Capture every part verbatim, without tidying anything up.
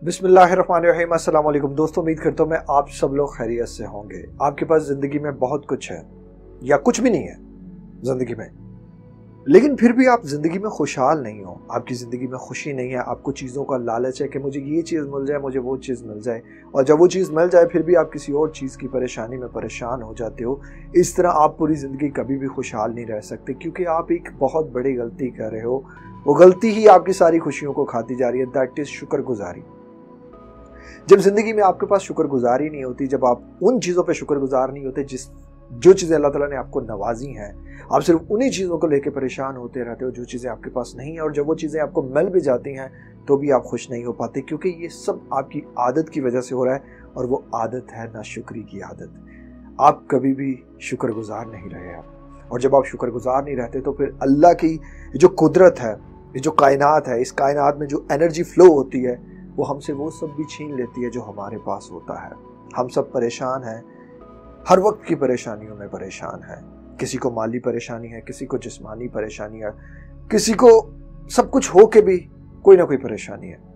बिस्मिल्लाहिर्रहमानिर्रहीम। अस्सलाम वालेकुम दोस्तों, उम्मीद करता हूँ मैं आप सब लोग खैरियत से होंगे। आपके पास ज़िंदगी में बहुत कुछ है या कुछ भी नहीं है ज़िंदगी में, लेकिन फिर भी आप ज़िंदगी में खुशहाल नहीं हो, आपकी ज़िंदगी में खुशी नहीं है। आपको चीज़ों का लालच है कि मुझे ये चीज़ मिल जाए, मुझे वो चीज़ मिल जाए, और जब वो चीज़ मिल जाए फिर भी आप किसी और चीज़ की परेशानी में परेशान हो जाते हो। इस तरह आप पूरी ज़िंदगी कभी भी खुशहाल नहीं रह सकते, क्योंकि आप एक बहुत बड़ी गलती कर रहे हो। वो गलती ही आपकी सारी खुशियों को खाती जा रही है। दैट इज़ शुक्रगुजारी। जब ज़िंदगी में आपके पास शुक्रगुजारी नहीं होती, जब आप उन चीज़ों पे शुक्रगुजार नहीं होते जिस जो चीज़ें अल्लाह ताला ने आपको नवाजी हैं, आप सिर्फ उन्हीं चीज़ों को लेकर परेशान होते रहते हो जो चीज़ें आपके पास नहीं हैं। और जब वो चीज़ें आपको मिल भी जाती हैं तो भी आप खुश नहीं हो पाते, क्योंकि ये सब आपकी आदत की वजह से हो रहा है, और वो आदत है नाशुक्री की आदत। आप कभी भी शुक्रगुजार नहीं रहे आप, और जब आप शुक्रगुजार नहीं रहते तो फिर अल्लाह की जो कुदरत है, ये जो कायनात है, इस कायनात में जो एनर्जी फ्लो होती है, वो हमसे वो सब भी छीन लेती है जो हमारे पास होता है। हम सब परेशान हैं, हर वक्त की परेशानियों में परेशान हैं। किसी को माली परेशानी है, किसी को जिस्मानी परेशानी है, किसी को सब कुछ हो के भी कोई ना कोई परेशानी है।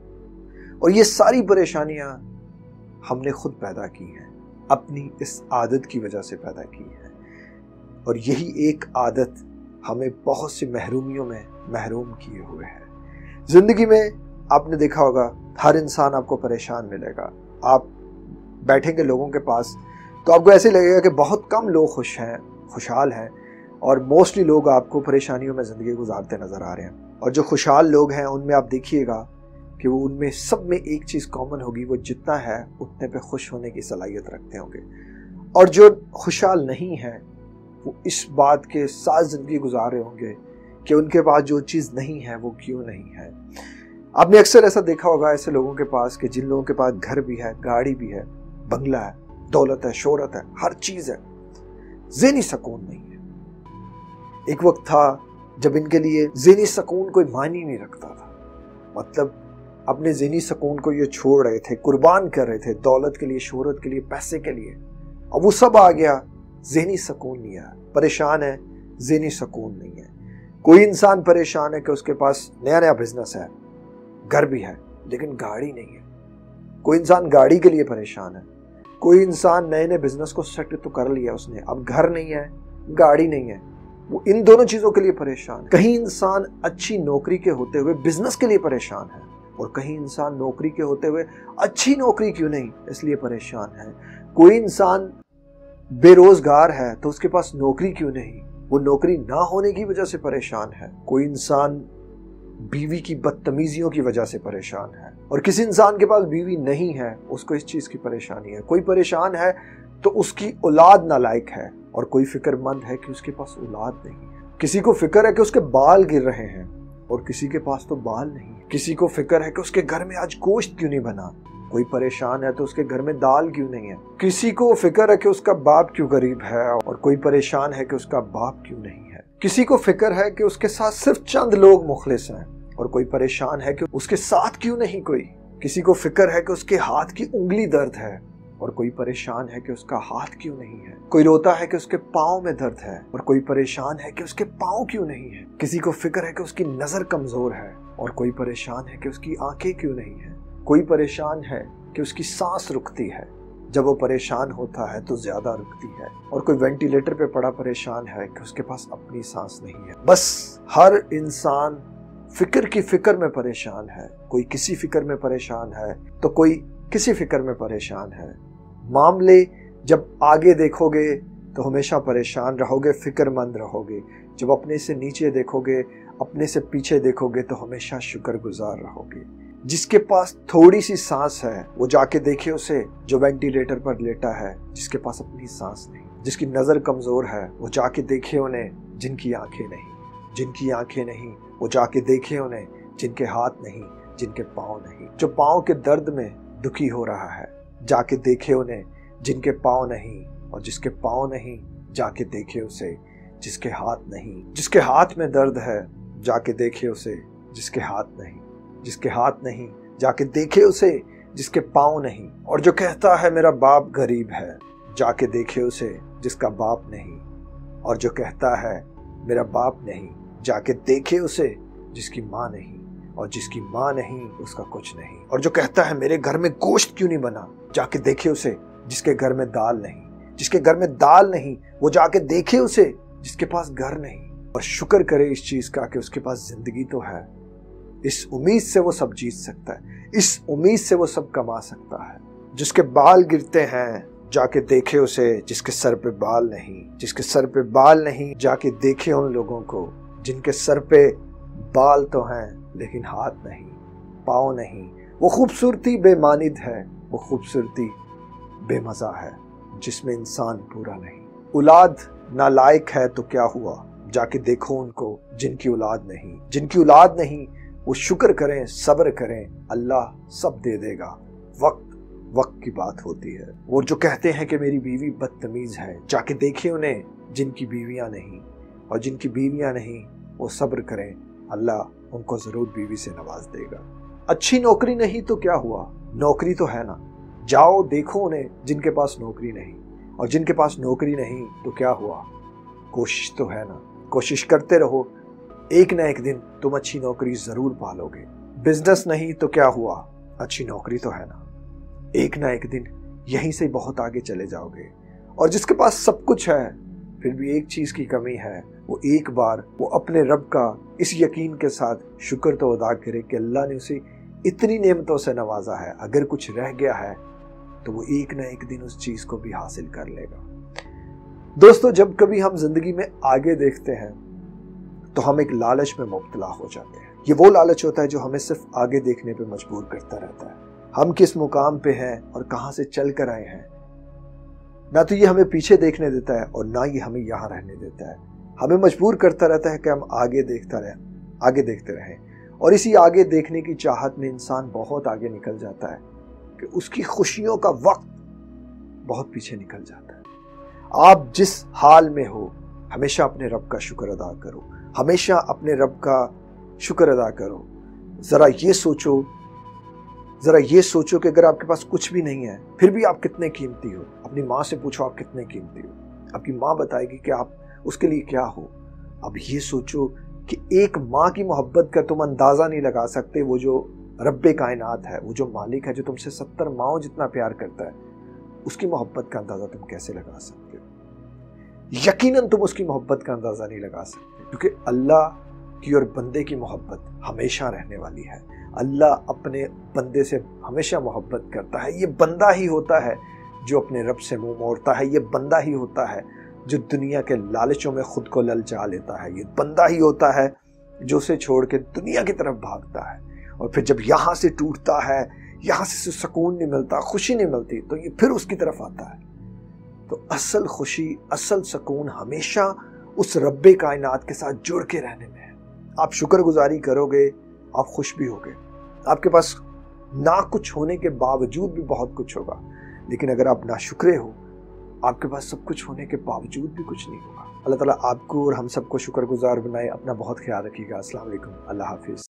और ये सारी परेशानियां हमने खुद पैदा की हैं, अपनी इस आदत की वजह से पैदा की हैं। और यही एक आदत हमें बहुत सी महरूमियों में महरूम किए हुए है। जिंदगी में आपने देखा होगा, हर इंसान आपको परेशान मिलेगा। आप बैठेंगे लोगों के पास तो आपको ऐसे लगेगा कि बहुत कम लोग खुश हैं, खुशहाल हैं, और मोस्टली लोग आपको परेशानियों में ज़िंदगी गुजारते नज़र आ रहे हैं। और जो खुशहाल लोग हैं उनमें आप देखिएगा कि वो उनमें सब में एक चीज़ कॉमन होगी, वो जितना है उतने पे खुश होने की सलाहियत रखते होंगे। और जो खुशहाल नहीं हैं वो इस बात के साथ ज़िंदगी गुजार रहे होंगे कि उनके पास जो चीज़ नहीं है वो क्यों नहीं है। आपने अक्सर ऐसा देखा होगा ऐसे लोगों के पास कि जिन लोगों के पास घर भी है, गाड़ी भी है, बंगला है, दौलत है, शोहरत है, हर चीज़ है, ज़हनी सुकून नहीं है। एक वक्त था जब इनके लिए ज़हनी सुकून कोई मायने नहीं रखता था। मतलब अपने ज़हनी सुकून को ये छोड़ रहे थे, कुर्बान कर रहे थे दौलत के लिए, शोहरत के लिए, पैसे के लिए। अब वो सब आ गया, ज़हनी सुकून नहीं है, परेशान है, ज़हनी सुकून नहीं है। कोई इंसान परेशान है कि उसके पास नया नया बिजनेस है, घर भी है, लेकिन गाड़ी नहीं है। कोई इंसान गाड़ी के लिए परेशान है। कोई इंसान नए नए बिजनेस को सेट तो कर लिया उसने, अब घर नहीं है, गाड़ी नहीं है, वो इन दोनों चीज़ों के लिए परेशान है। कहीं इंसान अच्छी नौकरी के होते हुए बिजनेस के लिए परेशान है, और कहीं इंसान नौकरी के होते हुए अच्छी नौकरी क्यों नहीं इसलिए परेशान है। कोई इंसान बेरोजगार है तो उसके पास नौकरी क्यों नहीं, वो नौकरी ना होने की वजह से परेशान है। कोई इंसान बीवी की बदतमीजियों की वजह से परेशान है, और किसी इंसान के पास बीवी नहीं है, उसको इस चीज़ की परेशानी है। कोई परेशान है तो उसकी औलाद नालायक है, और कोई फिक्रमंद है कि उसके पास औलाद नहीं है। किसी को फिक्र है कि उसके बाल गिर रहे हैं, और किसी के पास तो बाल नहीं है। किसी को फिक्र है कि उसके घर में आज गोश्त क्यों नहीं बना, कोई परेशान है तो उसके घर में दाल क्यों नहीं है। किसी को फिक्र है कि उसका बाप क्यों गरीब है, और कोई परेशान है कि उसका बाप क्यों नहीं है। किसी को फिक्र है कि उसके साथ सिर्फ चंद लोग मुखलिस हैं, और कोई परेशान है कि उसके साथ क्यों नहीं कोई। किसी को फिक्र है कि उसके हाथ की उंगली दर्द है, और कोई परेशान है कि उसका हाथ क्यों नहीं है। कोई रोता है कि उसके पाँव में दर्द है, और कोई परेशान है कि उसके पाँव क्यों नहीं है। किसी को फिक्र है कि उसकी नज़र कमज़ोर है, और कोई परेशान है कि उसकी आंखें क्यों नहीं है। कोई परेशान है कि उसकी सांस रुकती है, जब वो परेशान होता है तो ज्यादा रुकती है। और कोई वेंटिलेटर पे पड़ा परेशान है कि उसके पास अपनी सांस नहीं है। बस हर इंसान फिक्र की फिक्र में परेशान है। कोई किसी फिक्र में परेशान है तो कोई किसी फिक्र में परेशान है। मामले जब आगे देखोगे तो हमेशा परेशान रहोगे, फिक्रमंद रहोगे। जब अपने से नीचे देखोगे, अपने से पीछे देखोगे तो हमेशा शुक्रगुजार रहोगे। जिसके पास थोड़ी सी सांस है वो जाके देखे उसे जो वेंटिलेटर पर लेटा है, जिसके पास अपनी सांस नहीं। जिसकी नज़र कमज़ोर है वो जाके देखे उन्हें जिनकी आंखें नहीं। जिनकी आंखें नहीं वो जाके देखे उन्हें जिनके हाथ नहीं, जिनके पाँव नहीं। जो पाँव के दर्द में दुखी हो रहा है जाके देखे उन्हें जिनके पाँव नहीं, और जिसके पाँव नहीं जाके देखे उसे जिसके हाथ नहीं। जिसके हाथ में दर्द है जाके देखे उसे जिसके हाथ नहीं। जिसके हाथ नहीं जाके देखे उसे जिसके पाँव नहीं। और जो कहता है मेरा बाप गरीब है जाके देखे उसे जिसका बाप नहीं। और जो कहता है मेरा बाप नहीं जाके देखे उसे जिसकी माँ नहीं। اور جس کی ماں نہیں اس کا کچھ نہیں، اور جو کہتا ہے میرے گھر میں گوشت کیوں نہیں بنا، جا کے دیکھے اسے جس کے گھر میں دال نہیں، جس کے گھر میں دال نہیں وہ جا کے دیکھے اسے جس کے پاس گھر نہیں، اور شکر کرے اس چیز کا کہ اس کے پاس زندگی تو ہے، اس امید سے وہ سب جیت سکتا ہے، اس امید سے وہ سب کما سکتا ہے۔ جس کے بال گرتے ہیں جا کے دیکھے اسے جس کے سر پہ بال نہیں، جس کے سر پہ بال نہیں جا کے دیکھے ان لوگوں کو جن کے سر پہ بال تو ہیں لیکن ہاتھ نہیں، پاؤں نہیں۔ وہ خوبصورتی بے مانند ہے، وہ خوبصورتی بے مزہ ہے جس میں انسان پورا نہیں۔ اولاد نالائق ہے تو کیا ہوا، جا کے دیکھو ان کو جن کی اولاد نہیں، جن کی اولاد نہیں وہ شکر کریں، صبر کریں، اللہ سب دے دے گا، وقت وقت کی بات ہوتی ہے۔ وہ جو کہتے ہیں کہ میری بیوی بدتمیز ہے، جا کے دیکھیں انہیں جن کی بیویاں نہیں، اور جن کی بیویاں نہیں وہ صبر کریں، اللہ ان کو ضرور بیوی سے نواز دے گا۔ اچھی نوکری نہیں تو کیا ہوا، نوکری تو ہے نا، جاؤ دیکھو انہیں جن کے پاس نوکری نہیں، اور جن کے پاس نوکری نہیں تو کیا ہوا، کوشش تو ہے نا، کوشش کرتے رہو، ایک نہ ایک دن تم اچھی نوکری ضرور پالو گے۔ بزنس نہیں تو کیا ہوا، اچھی نوکری تو ہے نا، ایک نہ ایک دن یہیں سے بہت آگے چلے جاؤ گے۔ اور جس کے پاس سب کچھ ہے پھر بھی ایک چیز کی کمی ہے، وہ ایک بار وہ اپنے رب کا اس یقین کے ساتھ شکر تو ادا کرے کہ اللہ نے اسے اتنی نعمتوں سے نوازا ہے، اگر کچھ رہ گیا ہے تو وہ ایک نہ ایک دن اس چیز کو بھی حاصل کر لے گا۔ دوستو، جب کبھی ہم زندگی میں آگے دیکھتے ہیں تو ہم ایک لالچ میں مبتلا ہو جاتے ہیں۔ یہ وہ لالچ ہوتا ہے جو ہمیں صرف آگے دیکھنے پہ مجبور کرتا رہتا ہے، ہم کس مقام پہ ہیں اور کہاں سے چل کر آئے ہیں۔ نہ تو یہ ہمیں پیچھے دیکھنے دیتا ہے اور نہ یہ ہمیں یہاں رہنے دیتا ہے، ہمیں مجبور کرتا رہتا ہے کہ ہم آگے دیکھتا رہیں، آگے دیکھتے رہیں، اور اسی آگے دیکھنے کی چاہت میں انسان بہت آگے نکل جاتا ہے کہ اس کی خوشیوں کا وقت بہت پیچھے نکل جاتا ہے۔ آپ جس حال میں ہو ہمیشہ اپنے رب کا شکر ادا کرو، ہمیشہ اپنے رب کا شکر ادا کرو۔ ذرا یہ سوچو ذرا یہ سوچو کہ اگر آپ کے پاس کچھ بھی نہیں ہے پھر بھی آپ کتنے قیمتی ہو۔ اپنی ماں سے پوچھو آپ کتنے قیمتی ہو، آپ کی ماں بتائے گی کہ آپ اس کے لیے کیا ہو۔ اب یہ سوچو کہ ایک ماں کی محبت کا تم اندازہ نہیں لگا سکتے، وہ جو رب کائنات ہے، وہ جو مالک ہے، جو تم سے ستر ماؤں جتنا پیار کرتا ہے، اس کی محبت کا اندازہ تم کیسے لگا سکتے ہو؟ یقیناً تم اس کی محبت کا اندازہ نہیں لگا سکتے، کیونکہ اللہ کی اور بندے کی محبت ہمیشہ رہنے والی ہے۔ اللہ اپنے بندے سے ہمیشہ محبت کرتا ہے۔ یہ بندہ ہی ہوتا ہے جو اپنے رب سے منہ موڑتا ہے، یہ بندہ ہی ہوتا ہے جو دنیا کے لالچوں میں خود کو للچا لیتا ہے، یہ بندہ ہی ہوتا ہے جو اسے چھوڑ کے دنیا کی طرف بھاگتا ہے، اور پھر جب یہاں سے ٹوٹتا ہے، یہاں سے سکون نہیں ملتا، خوشی نہیں ملتی، تو یہ پھر اس کی طرف آتا ہے۔ تو اصل خوشی، اصل سکون ہمیشہ اس رب کائنات کے ساتھ جڑ کے رہنے میں ہے۔ آپ شکر گزاری کرو گے، آپ خوش بھی ہوگے۔ آپ کے پاس نہ کچھ ہونے کے باوجود بھی بہت کچھ ہوگا، لیکن اگر آپ ناشکرے ہو، آپ کے پاس سب کچھ ہونے کے باوجود بھی کچھ نہیں ہوگا۔ اللہ تعالیٰ آپ کو اور ہم سب کو شکر گزار بنائے۔ اپنا بہت خیال رکھیے گا۔ السلام علیکم، اللہ حافظ۔